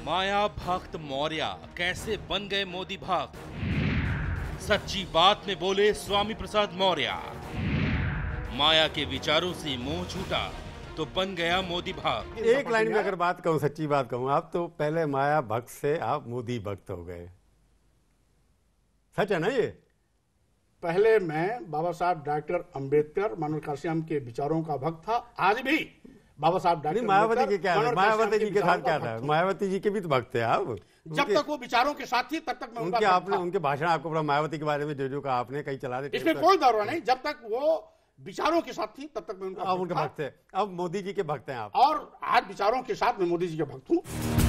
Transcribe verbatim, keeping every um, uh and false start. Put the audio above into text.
माया भक्त मौर्य कैसे बन गए मोदी भक्त? सच्ची बात में बोले स्वामी प्रसाद मौर्य। माया के विचारों से मोह छूटा तो बन गया मोदी भक्त। एक लाइन में अगर बात कहूं, सच्ची बात कहूं, आप तो पहले माया भक्त से आप मोदी भक्त हो गए। सच है ना ये? पहले मैं बाबा साहब डॉक्टर अंबेडकर मनोहर काश्यप के विचारों का भक्त था। आज भी बाबा साहब डॉक्टर मायावती के क्या है? मायावती जी के साथ क्या था? मायावती जी के भी तो भक्त थे आप। जब तक वो विचारों के साथ थी तब तक मैं उनका उनके आपने उनके भाषण आपको पूरा मायावती के बारे में जो जो कहा आपने कहीं चला दे, इसमें कोई दौरा नहीं। जब तक वो विचारों के साथ थी तब तक मैं उनका आप उनके भक्त थे। अब मोदी जी के भक्त हैं आप। और आज विचारों के साथ मैं मोदी जी के भक्त हूँ।